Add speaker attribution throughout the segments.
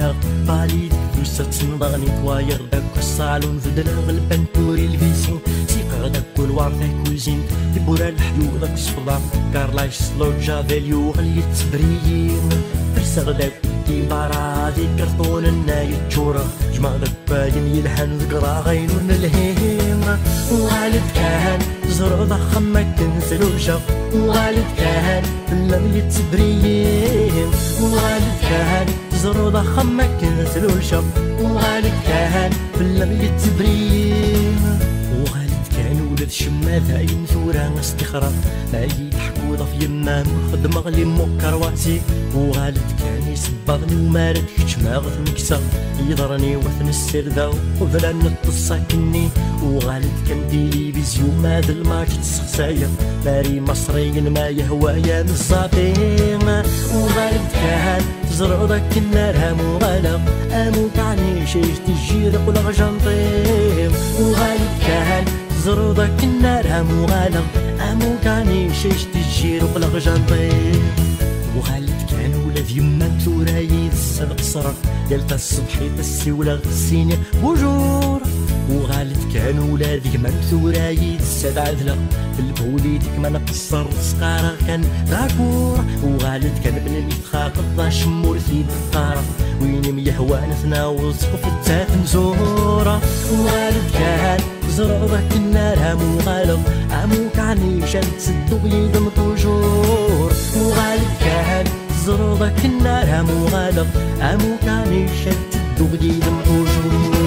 Speaker 1: نهار طالي دوسة تنضغني طواير داك الصالون فدلا غلبان توري الفيسين سيقع داك الوارثة كوزين تبورا الحيو داك الصفضة كارلايش لوجا فاليو غلي تبريين فرسغ داك الديبارا دي كرتون النايت جورا جمع داك باين يلحن ذكرى غينون الهيم وغالد كان زرع ضخم ما كنسلوشا وغالد كان لم يتبريين وغالد كان زرع ضخم ما كنسلوشا وغالد كان لم يتبريين وغالد كان ولد شماثة ينثورا استخرا ما يضحكو ضف يما مخدم غلي مكرواتي وغالد كان يسبغني ومارد كتش ما غث مكسا يضرني وثن السردة وبلا نتصا كني وغالد كان ديلي بيزيو ماد الماتش تسخسايا ماري مصري ما يهوايا مزابين وغالد كان زرعو ذاك النار هامو غالا امو تعني شيش تجير قول غجنطيم وغالد كان زرعو ذاك النار هامو غالا امو تعني شيش تجير قول غجنطيم وغالد كان ولاد يما تورايد السبق صرف يلقى الصبحي تسيولا غسيني بوجور وغالد كان ولاد يما تورايد السبع ذلا البوليديك ما نقصر سقارة كان غاكور وغالد كان بن يتخاق الضاش مورثي الطرف وين يهوان ثناوز في التات مزورة وغالد كان زرع ذاك النار هامو غالب عمو كعني شان تسدو يدم طجور وغالد كان زرع ذاك النار هامو غالب عمو كعني شان تسدو يدم طجور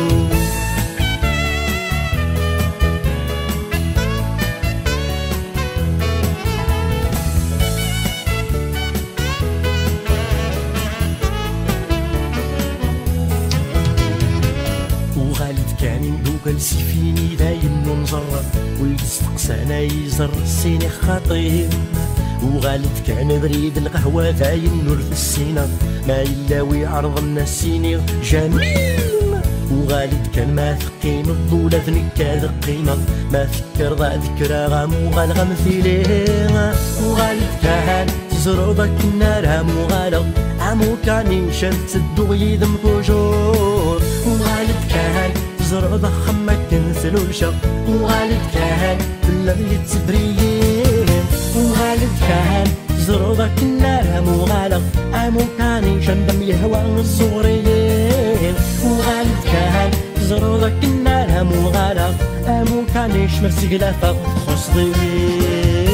Speaker 1: سيفيني دايم ننزر ويستقسانا يزر السيني خطيب وغالد كان بريد القهوة دايم نور في السينة ما إلا ويعرض الناس سيني جميل وغالد كان ما ثقيم الضولة ذنكا قيمة ما فكر ضع ذكرى غامو غالغا مثيلين وغالد كان تزرع ذاك النار هامو غالغ عمو كان شان تسدو يدم بوجور وغالد كان زرع ضخم ما كنسلوشا وغالد كان لم يتبريين وغالد كان زرع ذاك النار هامو غالغ عمو كان شندم يهوى الزوريين وغالد كان زرع ذاك النار هامو غالغ عمو كان يشمس قلافة خصدين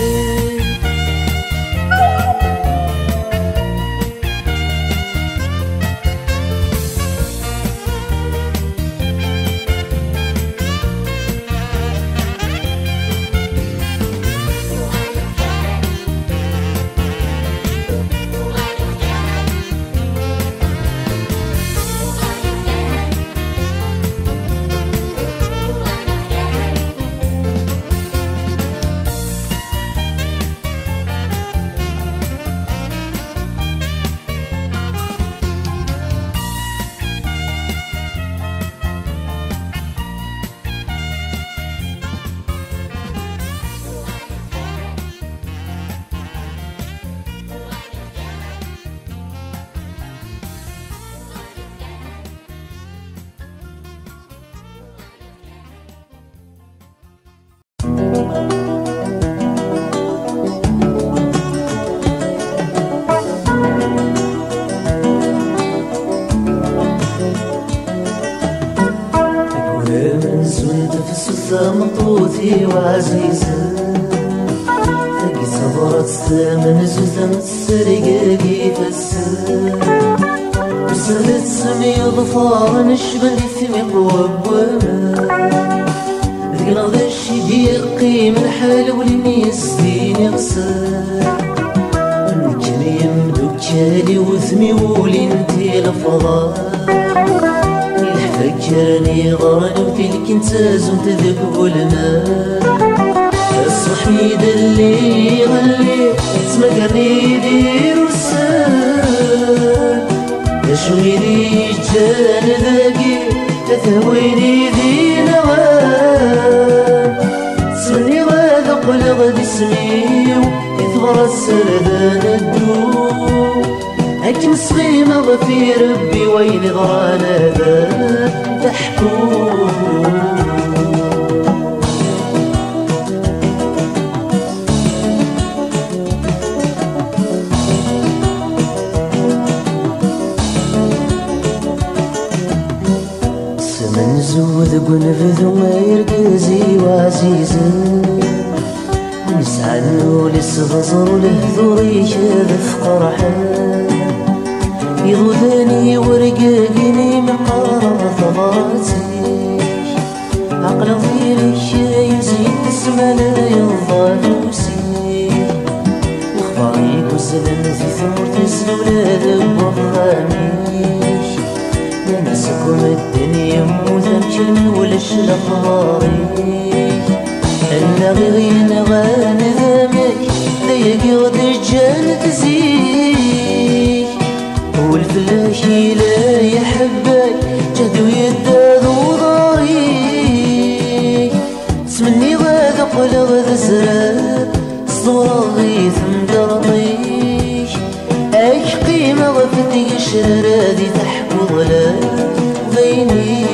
Speaker 2: مطوتي وعزيزة تقي صبرت من زوزة متسرقة كيفسة وسالت سمي ظفار نشبه ثمي قوابونا ذكرى ذا الشي بيقي من حال ولي يسديني غسال كان يمدو بكالي وثمي ولي انتي الفضاء فكرني غراني وفيلك انتاز وانت الماء الصحيد اللي غلي تمكرني يدير السال اشو يدي جان ذاكي تثويني ذي نوال تسمني غاذق لغد اسمي يثغر السردان الدو هاك صغيمة في ربي وين غرانا ذا تحكون سمن زود قنفذ ما يرقزي وعزيزا نسعى للصغصر لهذوري شاذف قرحان يضوذاني ورقاقني مقارا ثباتي عقل ضيري يزيد اسمى لا ينضالوسي اخباري كسلن في ثمر تسلو لا ذبغاني نسكم الدنيا موثا كلمة ولش الاخباري انا غيرين غان ذامك ضيق غد الجان تزيك والفلاحي لا يحبك جهدو يدادو ضاريك تمني غاد قل غاد زراب صدور غيث مدرطيك ايك قيمة غفتي شرادي تحكو ظلال بيني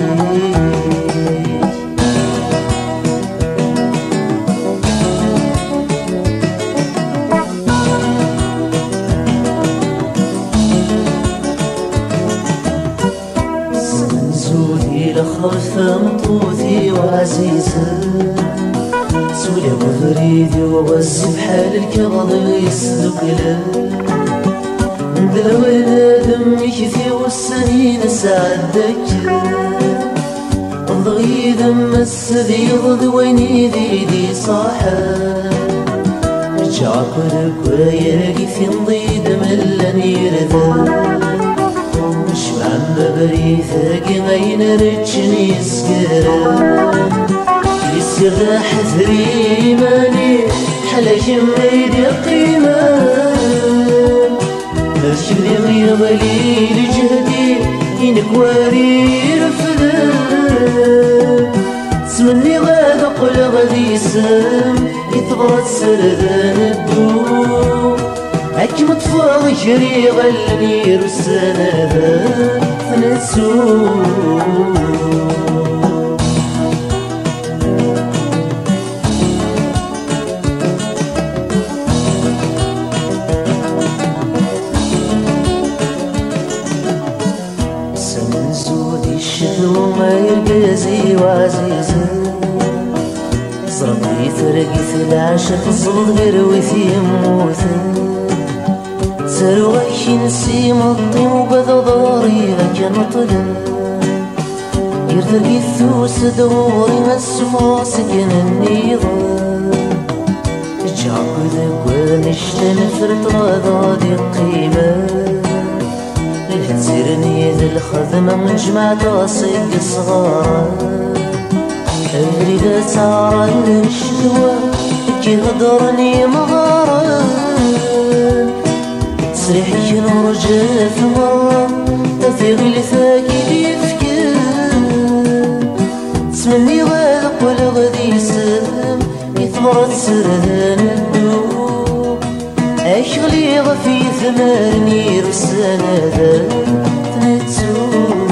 Speaker 2: خلفة مطوثي وعزيزة سولي وفريدي وغزي بحال الكبض يسلك له نداوي دمي كثي والسنين سعدك ضغي دم السذي ضويني ذيدي صاحا رجعك ولك كثي نضيد ملن يرذا عم بريثك غين رجني سكرا يسر حذري ماني حلا شميدي قيمة مرشدي غير ظليل جهدي إنك واري رفدان تمني غاد قل غادي سام يتبرد سردان الدوم هاك مطفى جري غلني رسالة نسوم سمن زودي الشهو ما يرقزي وعزيزا صربي فرقي العاشق الزلط غير وثي موثا سارو غيشي نسيم الطيم وبدا ضاري غاكا نطلع يرتقي الثوس دوري ما السما سكن النظام جاك ذاك نشتن فرت غادي قيمة تسيرني ذا الخدمة من جماعة صيد صغار أريد سعر الشدوى كي غدرني مغارة تسريحي ورجع في مرة تفيغ لثاكي يفكر تسمني غاد قول غادي يسلم يتبرد سردان الدوب أشغلي غفي ثمارني رسالة ذا تنتسوب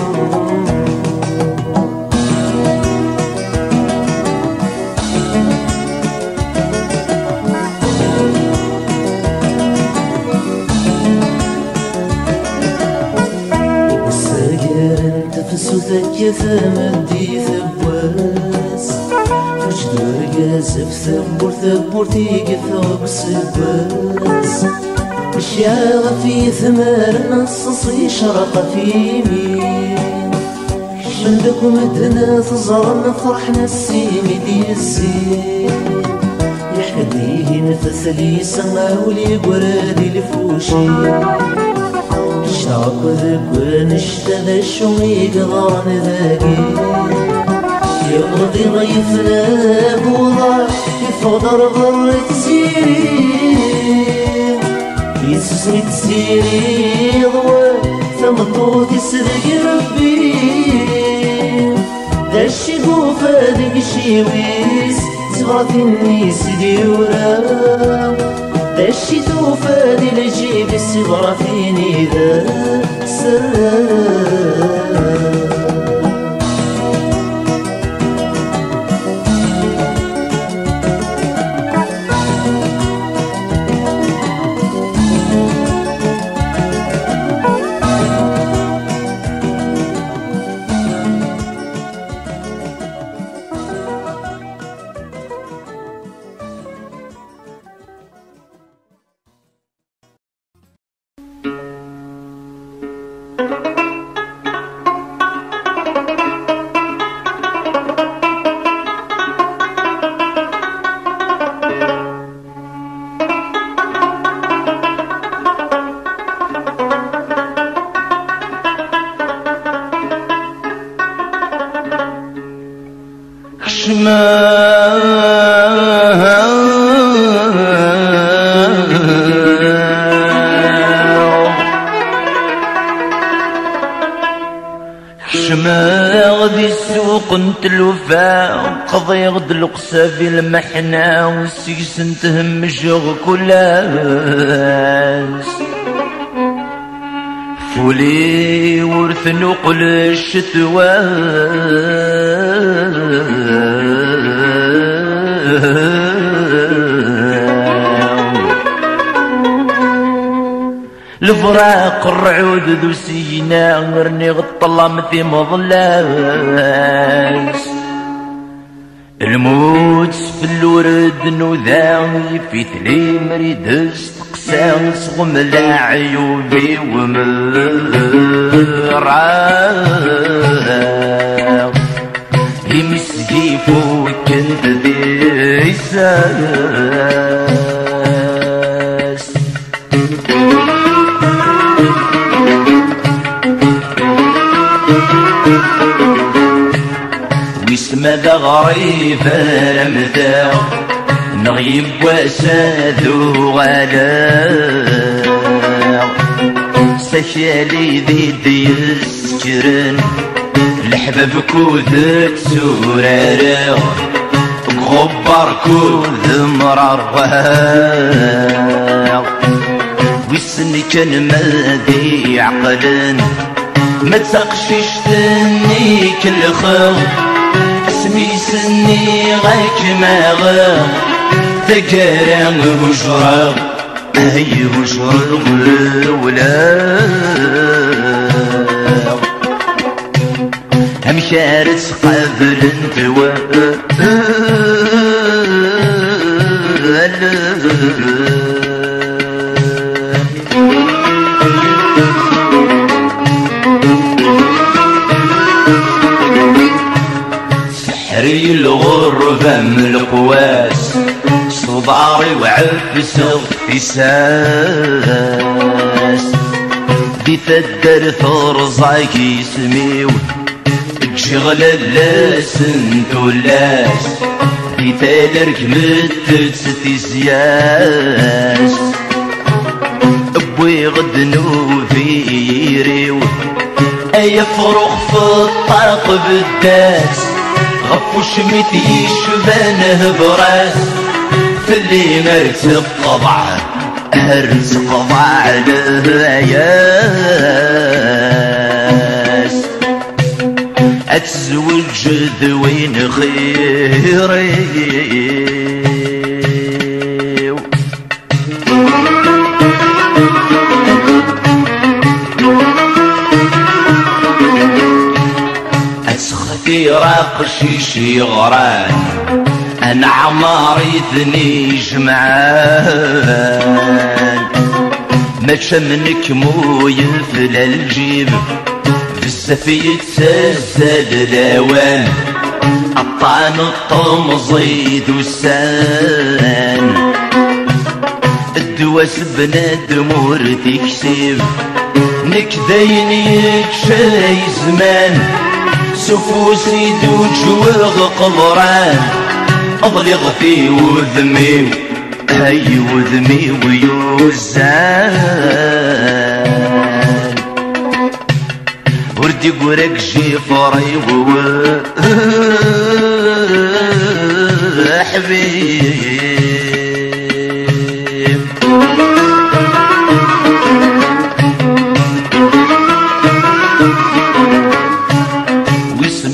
Speaker 2: فسوثك ثمدي ثبواس فجد ورقاس بثبور ثبور تيقف وبسبواس الشعاغ في ثمار نصص يشرق في يمين شندك ومدنا تزرنا فرحنا السيمي دي الزين يحكديه نفثلي سما ولي قرادي لفوشي شاق ذك نشتغل شوي قضان ذاقي يغضي ضيفنا بوضع يفضر ضرك سيري يسسني تسيري ضوى ثمطوط يسرق ربي ذا الشقوف هذيك الشيويس زغرة النيس ديورا داشي توفى دي لجيب السبرة فيني ذا سر
Speaker 3: غدي السوق انت الوفاء قضي غد القسا في المحنى والسيس نتهم شغ كلاس فولي ورث نقل الشتوى الفراق الرعود ذو سينا غرني غطلمتي مظلاس الموت في الورد نوذاي في ثلي مريد استقساس غملا عيوبي ومراق يمسكي فوق انت ذي ساس ويسمى ذا غريب رمذا نغيب وساذو غلا سكالي ذي يسكرن الحباب كود سورارا غبر كود مرار ويسني كان مادي عقلن ما تسقشيش ثني كل خو اسمي سني غاك ما غا تكرا بشرى هي بشرى ولا هم شارس قبل انتوا سحري الغربة من القواس صداري وعفس اغتساس دي تدر ثرزاكي سميو تشغل اللاس انتولاس دي تالرك متتستي سياس ابوي غد نوفيريو اي فروخ في الطاق بالداس غفوش متي شبانه براس في اللي مرت الطبع هرس قضع الهياس اتزوج ذوين خيري اسختي راقشي شي غران انا عماري ثني جمعان ما شمنك مو ينفل الجيب بزاف يتسلسل الاوان الطعن الطمزيد والسان الدواس بنادم ورد يكسب نكدين يكشاي زمان سفوسي دوجوغ قمران أضلغ في وذمي هاي وذمي ويوزان وردي قرق جيفري حبيب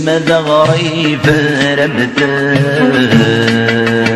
Speaker 3: ماذا غريب رمتان